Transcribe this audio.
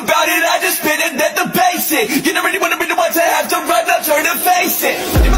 about it, I just spit it at the basic. You don't really wanna be the one to have to run up, turn to face it.